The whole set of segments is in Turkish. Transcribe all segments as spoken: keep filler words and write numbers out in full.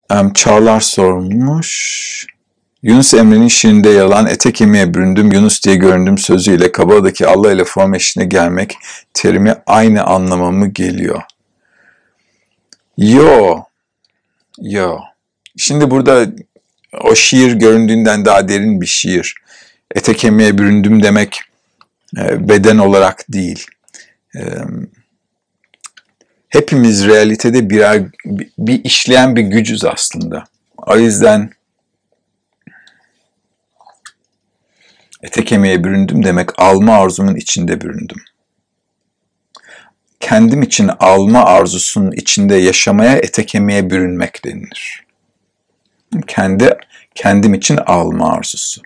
Em, Çağlar sormuş. Yunus Emre'nin şiirinde yer alan ete kemiğe büründüm, Yunus diye göründüm sözüyle Kabadaki Allah ile form eşliğine gelmek terimi aynı anlama mı geliyor? Yo, yo. Şimdi burada o şiir göründüğünden daha derin bir şiir. Ete kemiğe büründüm demek e, beden olarak değil. E, hepimiz realitede birer bir işleyen bir gücüz aslında. O yüzden ete kemiğe büründüm demek alma arzumun içinde büründüm. Kendim için alma arzusunun içinde yaşamaya ete kemiğe bürünmek denilir. Kendi kendim için alma arzusu.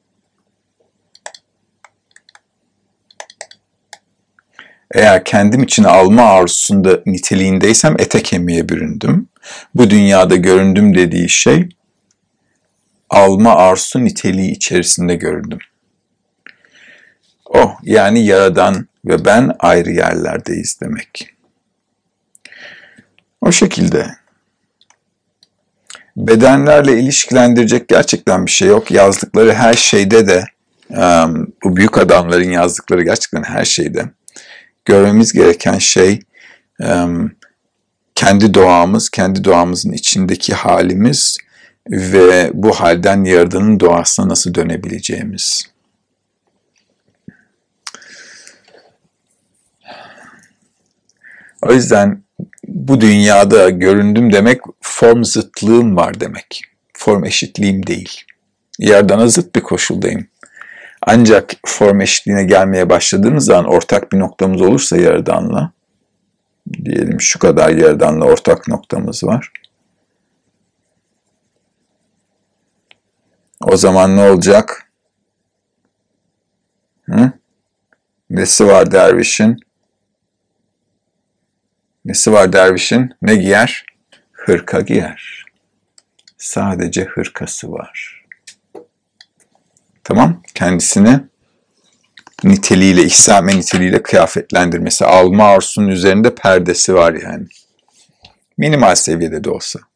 Eğer kendim için alma arzusunda niteliğindeysem ete kemiğe büründüm. Bu dünyada göründüm dediği şey alma arzusu niteliği içerisinde göründüm. Oh, yani Yaradan ve ben ayrı yerlerdeyiz demek. O şekilde. Bedenlerle ilişkilendirecek gerçekten bir şey yok. Yazdıkları her şeyde de, bu büyük adamların yazdıkları gerçekten her şeyde, görmemiz gereken şey kendi doğamız, kendi doğamızın içindeki halimiz ve bu halden Yaradan'ın doğasına nasıl dönebileceğimiz. O yüzden bu dünyada göründüm demek form zıtlığım var demek. Form eşitliğim değil. Yaradan'a zıt bir koşuldayım. Ancak form eşitliğine gelmeye başladığımız zaman ortak bir noktamız olursa Yaradan'la, diyelim şu kadar Yaradan'la ortak noktamız var. O zaman ne olacak? Hı? Nesi var dervişin? Nesi var dervişin? Ne giyer? Hırka giyer. Sadece hırkası var. Tamam? Kendisini niteliğiyle, ihsame niteliğiyle kıyafetlendirmesi. Alma arzusunun üzerinde perdesi var yani. Minimal seviyede de olsa.